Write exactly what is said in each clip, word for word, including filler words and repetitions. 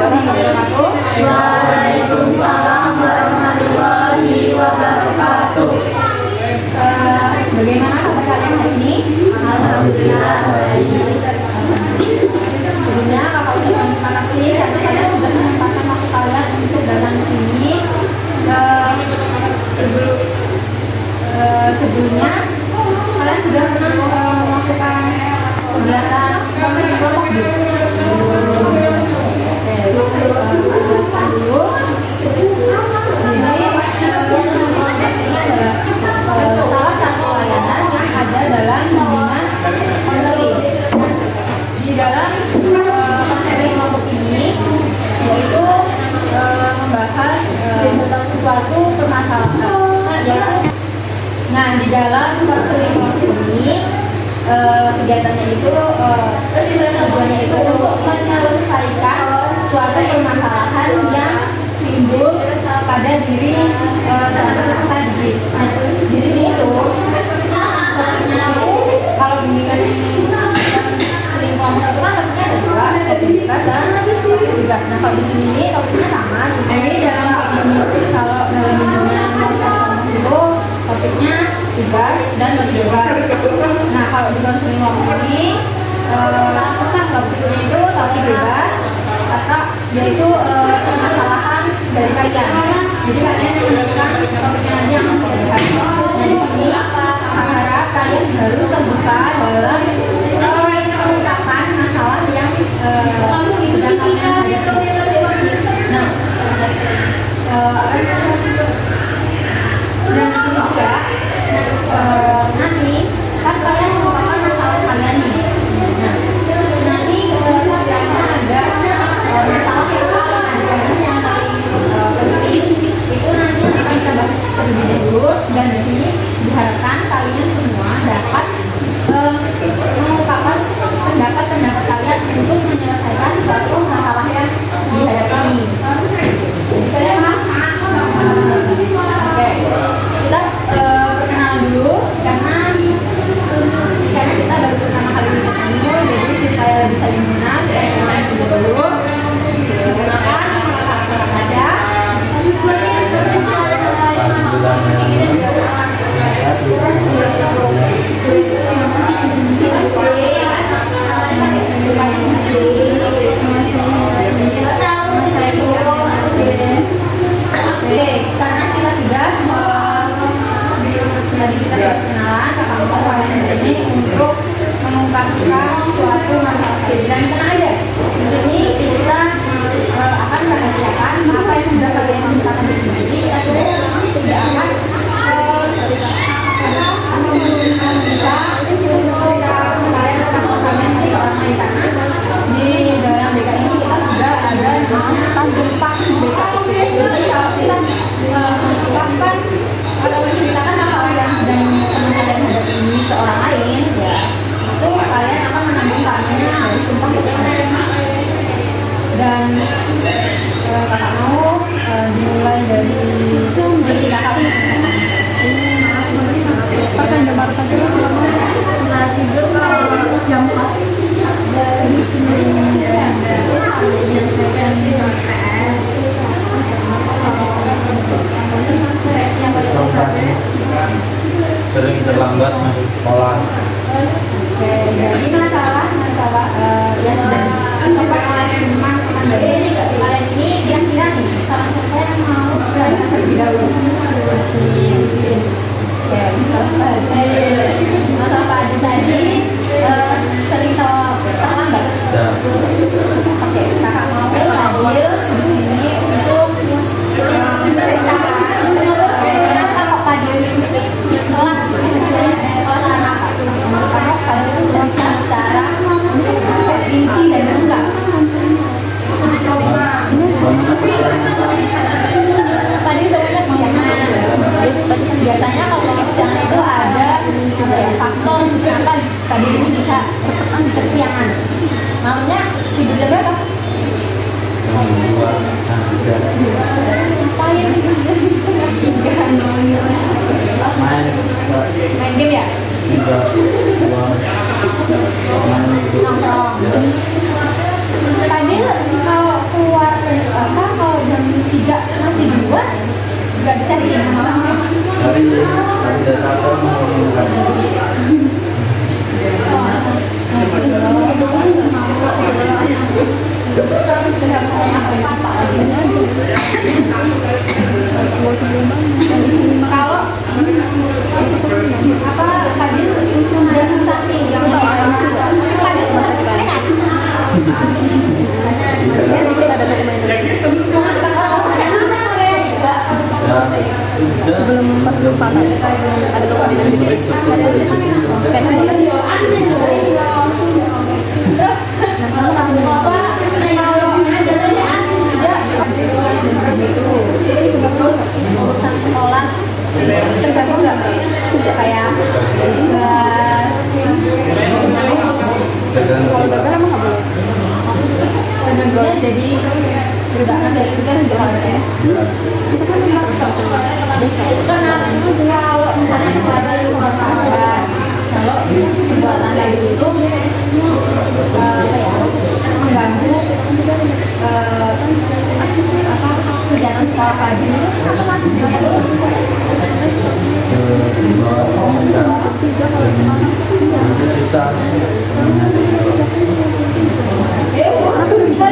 warahmatullahi wabarakatuh. Waalaikumsalam warahmatullahi wabarakatuh. Uh, bagaimana kabar kalian hari ini? Alhamdulillah baik. Sebelumnya kakak ucapkan terima kasih karena kalian sudah menyempatkan waktu kalian untuk datang ke sini. Uh, sebelum uh, sebelumnya kalian sudah pernah uh, melakukan kegiatan konseling kelompok belum? Oke, ada dulu. Jadi ini adalah uh, salah satu layanan yang ada dalam bimbingan konseling. Di dalam uh, konseling kelompok ini yaitu uh, membahas uh, suatu permasalahan. Nah, yaitu, nah di dalam konseling kelompok ini uh, kegiatannya itu uh, tujuannya itu untuk menyelesaikan suatu permasalahan yang timbul pada diri uh, suatu peserta didik. Nah, di sini itu aku kalau bimbingan konseling kelompok itu kan topiknya ada dua, kreativitas dan kreativitas. Nah, kalau di sini topiknya sama. Jadi dalam kalau dalam bimbingan proses kelompok itu topiknya tugas dan tugas. Nah, kalau di konseling kelompok ini uh, topiknya itu topik bebas atau yaitu uh, permasalahan dari kalian. Jadi kalian menentukan topiknya nanti yang mau dibahas. Nah, di sini saya harap kalian harus terbuka dalam mengungkapkan masalah yang uh, sedang kalian hadapi. Nah, uh, dan di sini juga uh, nanti kan kalian mengungkapkan masalah kalian nih. Nah, nanti uh, sebenarnya ada uh, masalah yang kalian ada yang paling uh, penting itu nanti akan kita bahas terlebih dahulu, dan di sini diharapkan kalian semua dapat uh, mengungkapkan pendapat-pendapat kalian untuk menyelesaikan suatu masalah yang dihadapi. Jadi kalian paham? Oke, kita uh, perkenalan dulu karena karena kita baru pertama kali bertemu, jadi supaya bisa dimenang saya kenalin dulu. Ada Oke, karena kita sudah tadi kita sudah kenalan, kakak kalian di sini untuk mengungkapkan suatu masalah. Dan tenang aja, di sini kita uh, akan merahasiakan apa yang sudah kalian ceritakan di sini. Jadi kita tidak akan memberikan kita ketika kalian akan kalian ke orang lain, karena di dalam B K ini kita sudah ada tentang gempa B K. Jadi kalau kita mengungkapkan atau menceritakan masalah yang sedang teman kalian hadapi ini ke orang lain, ya itu kalian akan menanggung karenanya dari sumpah B K. Dan uh, kakak mau uh, dimulai dari dari kakak. Pakai jam baru tadi nah tidur kalau jam pas sering terlambat masuk sekolah. Oke, jadi masalah masalah uh, yang sudah dilakukan oleh memang teman dari kalian ini kira-kira nih salah satu yang mau belajar terlebih dahulu. Ya, masalah Pak Adi tadi uh, sering terlambat. Ya. Oke, kakak mau hadir di sini untuk menceritakan kenapa kok Fadil telat sekolah karena apa? Karena Fadil bisa secara rinci dan terbuka. Fadil banyak kesiangan. Biasanya kalau kesiangan itu ada ada ya, faktor kenapa Fadil ini bisa cepetan kesiangan. Malamnya tidur jam berapa? Ngapain tidur jam setengah tiga? Main Main game ya? Nongkrong. Fadil kalau keluar Ada kata menginginkan. Kalau apa tadi sudah susah nih yang tadi Sebelum empat puluh empat ada dokumen gede. Terus urusan sekolah terganggu nggak? Kayak tugas terganggunya jadi berbahkan dari tugas juga harusnya. Karena kalau misalnya kepada yang bersahabat, kalau perbuatan kayak gitu mengganggu apa kegiatan sekolah pagi itu Susah. eh orang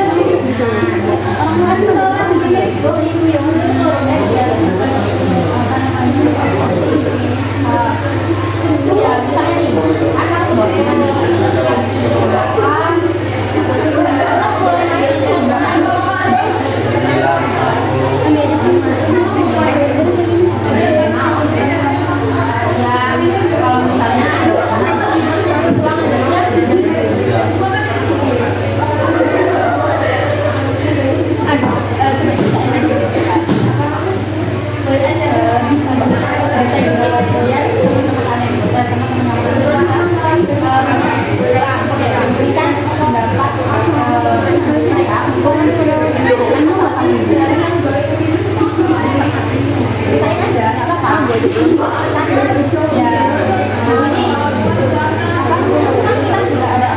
itu itu yang ya misalnya nih anak mulai kalau misalnya pulang berikan pendapat mereka untuk ceritain aja apa apa ya kita juga ada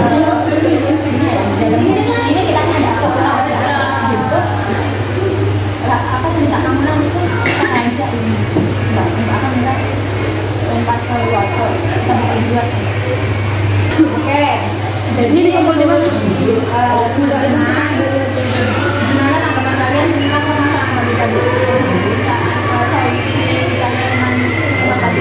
ini kita ada gitu apa cerita kamu itu aja ini nggak nggak akan kita lempar ke luar ke kita bukan buat oke jadi ini dikumpul di mana? Udah enak gimana tanggapan kalian tentang pemasaran tadi tadi cari si tanaman apa tadi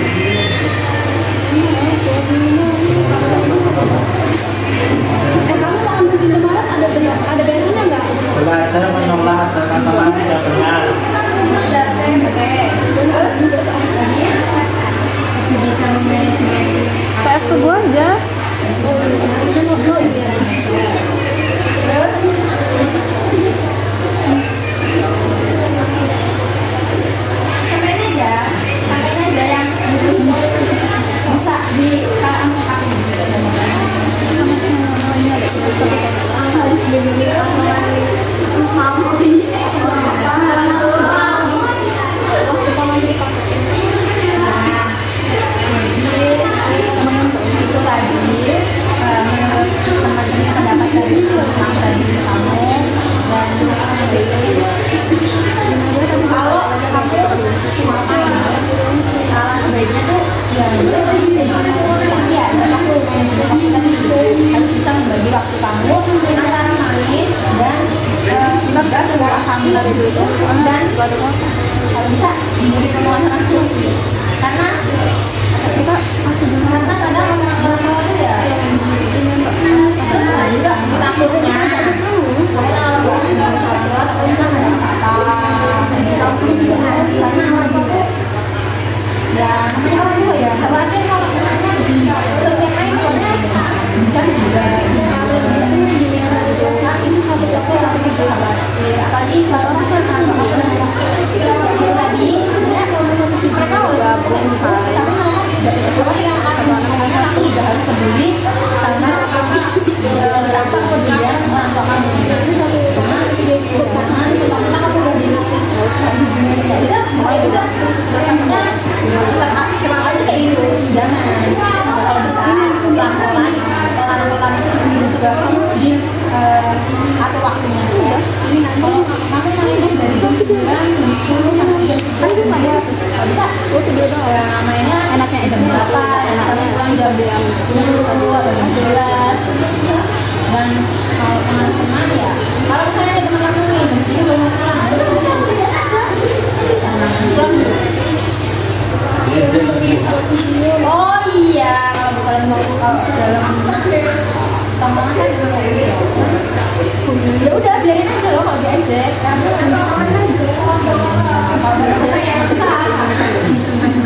eh kamu mau ambil di Indomaret ada ada bensinnya nggak? Belajar menolak kata-kata tidak benar. P F ke gua aja. Sampai aja, sampai aja yang bisa di kamu itu tadi menurut teman-teman pendapat dari tentang tadi kamu dan kalau kamu salah sebaiknya tuh ya tapi ya ada waktu manajemen waktu tadi harus bisa membagi waktu kamu antara main dan tugas sekolah kamu itu dan kalau bisa diberi penguasaan fungsi karena kita masih karena kadang orang-orang itu ya nah juga takutnya karena kalau orang tua takutnya ada apa dan namanya orang tua ya khawatir kalau misalnya setiap main pokoknya bisa juga ini satu toko satu tiga apalagi suatu macam tadi sebenarnya kalau satu tiga udah selesai tapi yang aku juga harus peduli karena merasa kemudian menentukan itu satu karena jangan kita kamu udah di ya udah saya juga sebenarnya tetap kenal aja kayak gitu jangan kalau bisa pelan-pelan pelan-pelan juga di atur waktunya kalau aku nanti dari sembilan jam sepuluh sampai jam Kan cuma dia tuh. nggak bisa. Oh, itu dia doang. Ya mainnya Enaknya jam S D berapa, enaknya pulang bisa jam bilang sepuluh atau jam sebelas. Dan kalau teman-teman ya, kalau misalnya ada teman kamu nih di sini belum pulang, itu udah tidak aja. Karena pulang dulu. Izin lagi. Oh iya, kalau bukan waktu kamu dalam sama kan juga mau ya. Ya udah biarin aja loh kalau diejek. Kamu kan aja. Kalau diejek ya susah.